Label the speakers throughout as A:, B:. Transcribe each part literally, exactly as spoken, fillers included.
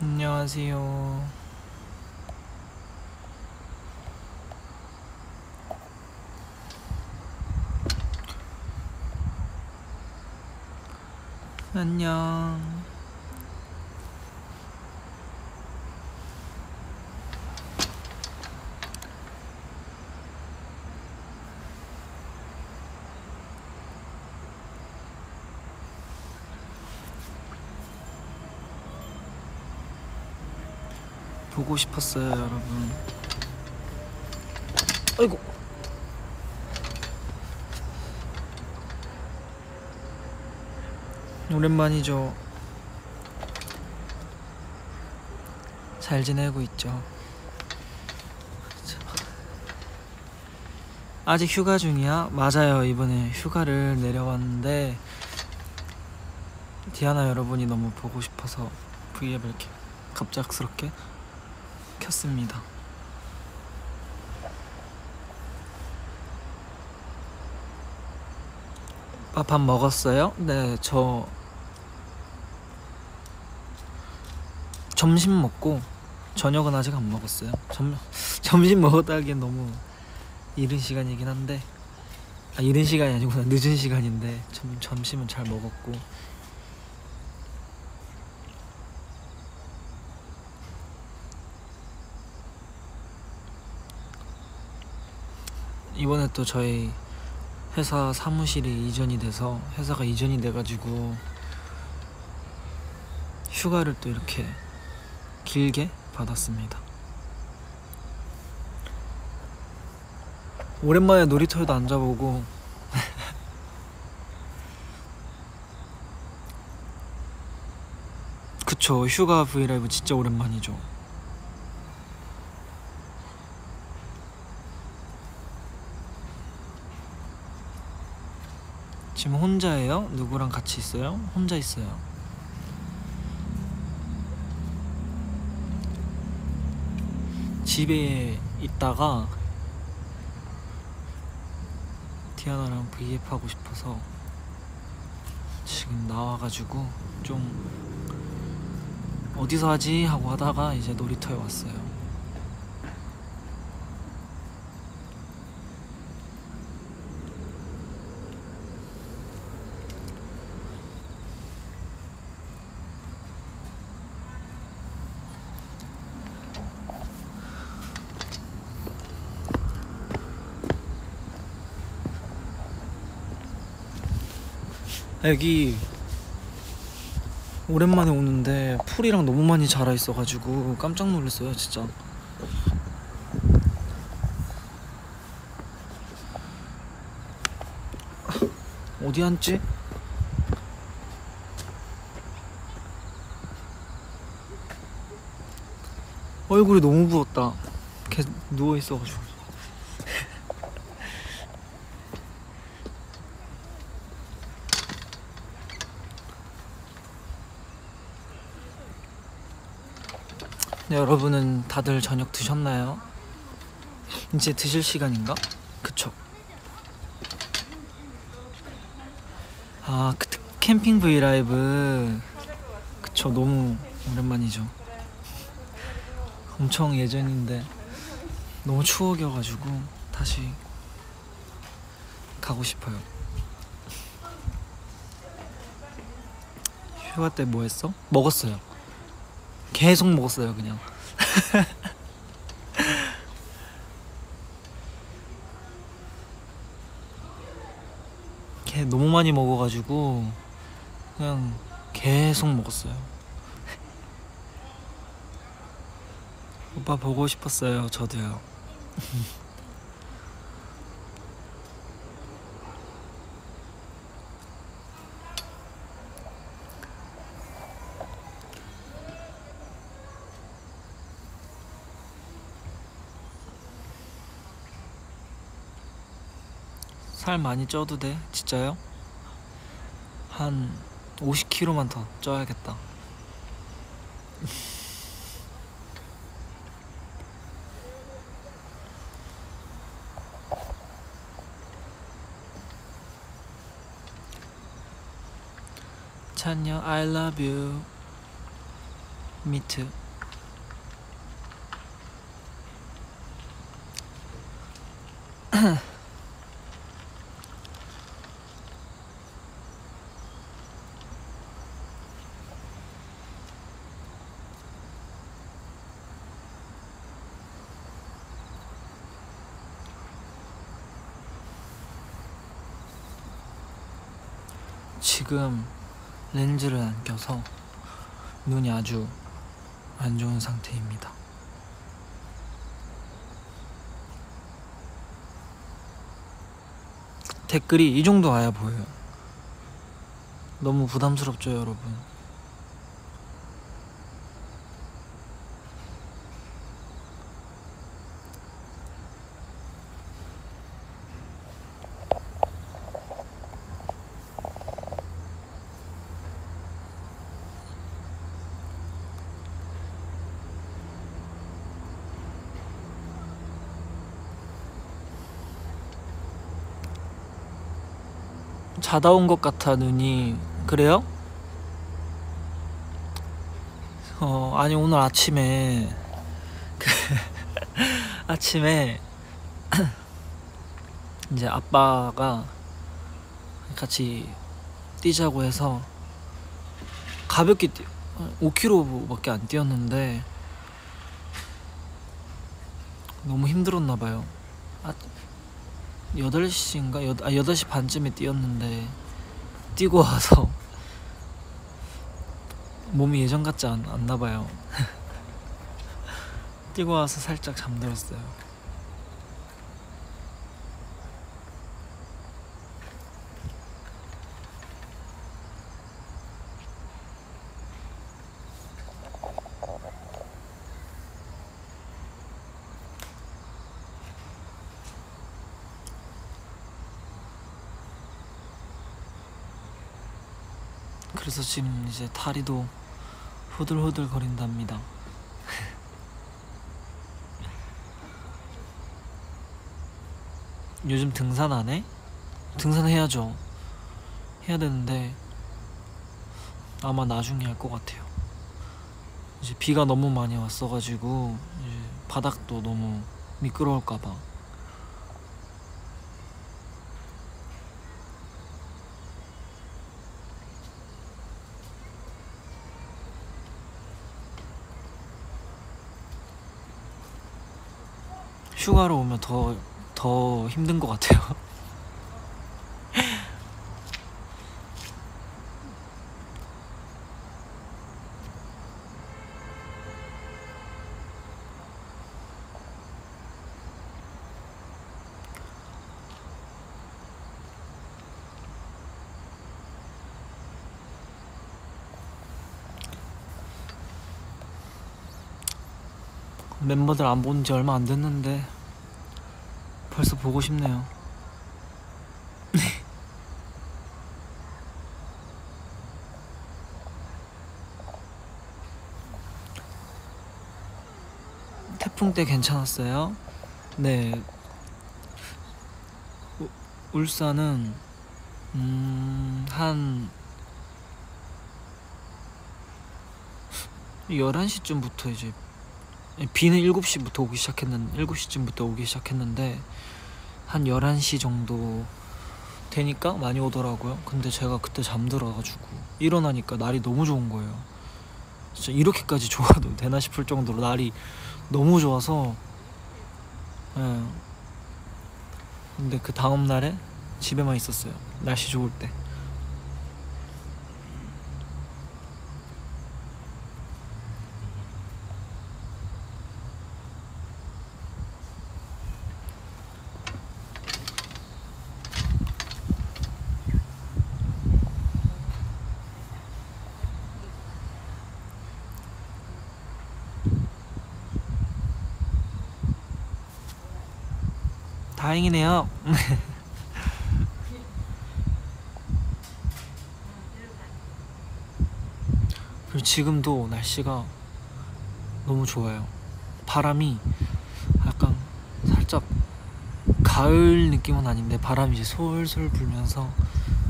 A: 안녕하세요. 안녕. 보고 싶었어요, 여러분. 아이고. 오랜만이죠. 잘 지내고 있죠. 아직 휴가 중이야? 맞아요. 이번에 휴가를 내려왔는데 디아나 여러분이 너무 보고 싶어서 브이앱을 이렇게 갑작스럽게 켰습니다. 아, 밥 먹었어요? 네, 저 점심 먹고 저녁은 아직 안 먹었어요. 점, 점심 먹었다기엔 너무 이른 시간이긴 한데, 아, 이른 시간이 아니구나. 늦은 시간인데 점, 점심은 잘 먹었고. 이번에 또 저희 회사 사무실이 이전이 돼서 회사가 이전이 돼가지고 휴가를 또 이렇게 길게 받았습니다. 오랜만에 놀이터에도 앉아보고 그쵸. 휴가 브이라이브 진짜 오랜만이죠. 지금 혼자예요? 누구랑 같이 있어요? 혼자 있어요. 집에 있다가 디아나랑 브이앱 하고 싶어서 지금 나와가지고 좀 어디서 하지? 하고 하다가 이제 놀이터에 왔어요. 여기 오랜만에 오는데 풀이랑 너무 많이 자라 있어가지고 깜짝 놀랐어요, 진짜. 어디 앉지? 얼굴이 너무 부었다. 계속 누워있어가지고. 네, 여러분은 다들 저녁 드셨나요? 이제 드실 시간인가? 그쵸? 아, 그 캠핑 브이라이브 그쵸. 너무 오랜만이죠. 엄청 예전인데 너무 추억이어가지고 다시 가고 싶어요. 휴가 때 뭐 했어? 먹었어요. 계속 먹었어요, 그냥. 걔 너무 많이 먹어가지고 그냥 계속 먹었어요. 오빠 보고 싶었어요. 저도요. 살 많이 쪄도 돼? 진짜요? 한 오십 킬로그램만 더 쪄야겠다. 찬여 I love you. 미트. 지금 렌즈를 안 껴서 눈이 아주 안 좋은 상태입니다. 댓글이 이 정도 와야 보여요. 너무 부담스럽죠, 여러분? 자다 온 것 같아, 눈이. 그래요? 어, 아니 오늘 아침에 그 아침에 이제 아빠가 같이 뛰자고 해서 가볍게 뛰, 오 킬로미터밖에 안 뛰었는데 너무 힘들었나 봐요. 아, 여덟 시인가? 아, 여덟 시 반쯤에 뛰었는데 뛰고 와서 몸이 예전 같지 않, 않나 봐요. 뛰고 와서 살짝 잠들었어요. 그래서 지금 이제 다리도 후들후들 거린답니다. 요즘 등산 안 해? 등산해야죠. 해야 되는데 아마 나중에 할 것 같아요. 이제 비가 너무 많이 왔어가지고 이제 바닥도 너무 미끄러울까봐. 휴가로 오면 더, 더 힘든 것 같아요. 멤버들 안 본 지 얼마 안 됐는데 벌써 보고 싶네요. 태풍 때 괜찮았어요? 네. 우, 울산은 음, 한 열한 시쯤부터 이제 비는 일곱 시부터 오기 시작했는데 일곱 시쯤부터 오기 시작했는데 한 열한 시 정도 되니까 많이 오더라고요. 근데 제가 그때 잠들어가지고 일어나니까 날이 너무 좋은 거예요. 진짜 이렇게까지 좋아도 되나 싶을 정도로 날이 너무 좋아서. 예. 근데 그 다음 날에 집에만 있었어요. 날씨 좋을 때. 다행이네요. 그리고 지금도 날씨가 너무 좋아요. 바람이 약간 살짝 가을 느낌은 아닌데 바람이 이제 솔솔 불면서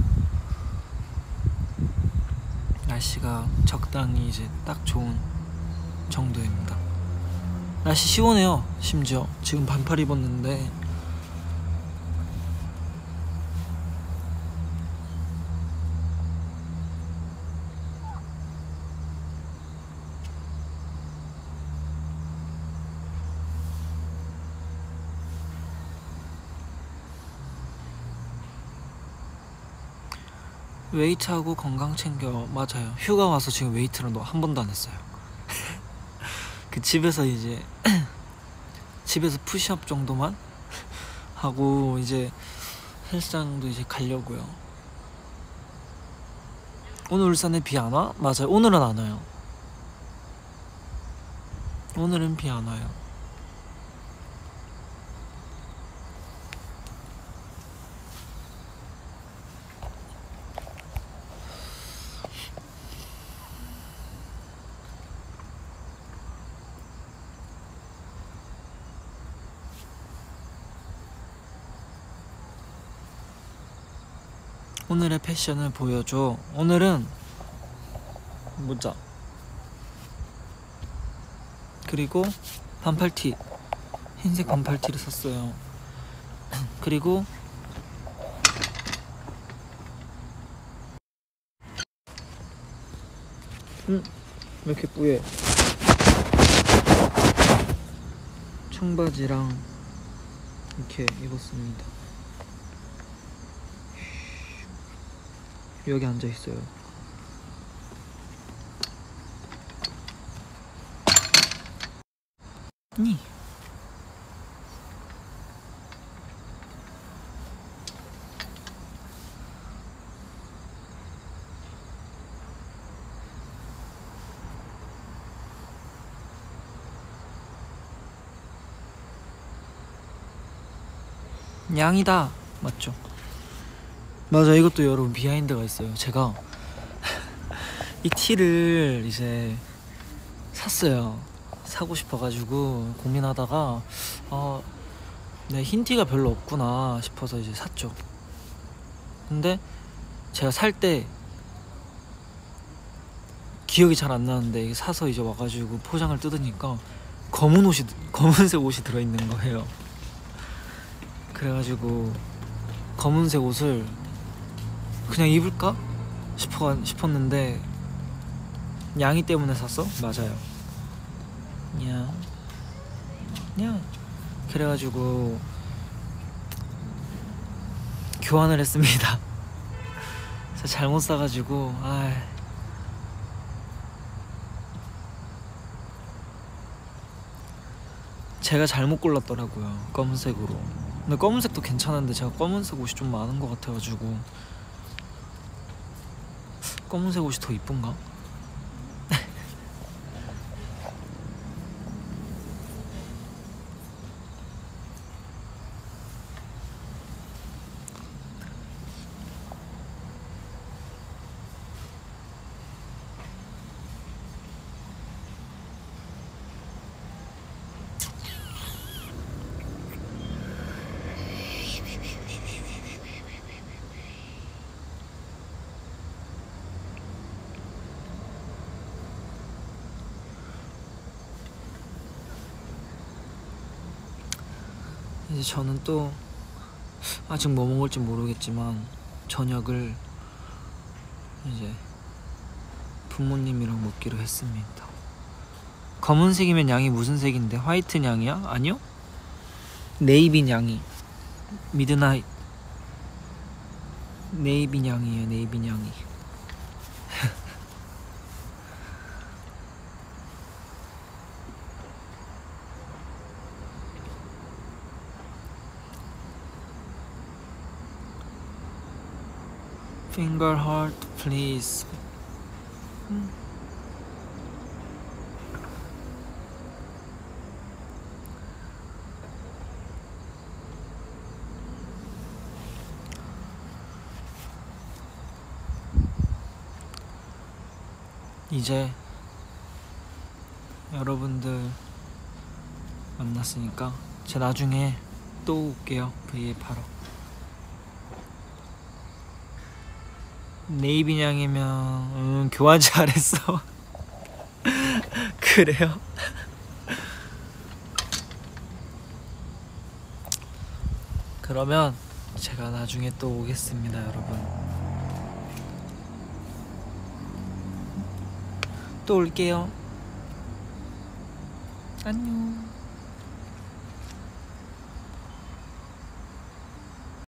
A: 날씨가 적당히 이제 딱 좋은 정도입니다. 날씨 시원해요. 심지어 지금 반팔 입었는데 웨이트하고 건강 챙겨. 맞아요. 휴가 와서 지금 웨이트를 한 번도 안 했어요. 그 집에서 이제 집에서 푸시업 정도만 하고 이제 헬스장도 이제 가려고요. 오늘 울산에 비 안 와? 맞아요. 오늘은 안 와요. 오늘은 비 안 와요. 오늘의 패션을 보여줘. 오늘은 모자 그리고 반팔티, 흰색 반팔티를 샀어요. 그리고 음, 왜 이렇게 뿌예? 청바지랑 이렇게 입었습니다. 여기 앉아 있어요. 니. 양이다. 맞죠? 맞아. 이것도 여러분 비하인드가 있어요. 제가 이 티를 이제 샀어요. 사고 싶어가지고 고민하다가 어, 네, 흰 티가 별로 없구나 싶어서 이제 샀죠. 근데 제가 살 때 기억이 잘 안 나는데 사서 이제 와가지고 포장을 뜯으니까 검은 옷이 검은색 옷이 들어있는 거예요. 그래가지고 검은색 옷을 그냥 입을까 싶어 싶었는데 양이 때문에 샀어? 맞아요. 야, 야. 그래가지고 교환을 했습니다. 제가 잘못 사가지고 아. 제가 잘못 골랐더라고요. 검은색으로. 근데 검은색도 괜찮은데 제가 검은색 옷이 좀 많은 것 같아가지고 검은색 옷이 더 이쁜가? 이제 저는 또 아직 뭐 먹을지 모르겠지만 저녁을 이제 부모님이랑 먹기로 했습니다. 검은색이면 양이 무슨 색인데? 화이트 양이야? 아니요? 네이비 양이 미드나잇 네이비 양이에요. 네이비 양이. Finger heart please. 음. 이제 여러분들 만났으니까 제가 나중에 또 올게요. 브이앱 하러. 네이비 양이면 음, 교환 잘했어. 그 그래요? 그러면 제가 나중에 또 오겠습니다, 여러분. 또 올게요. 안녕.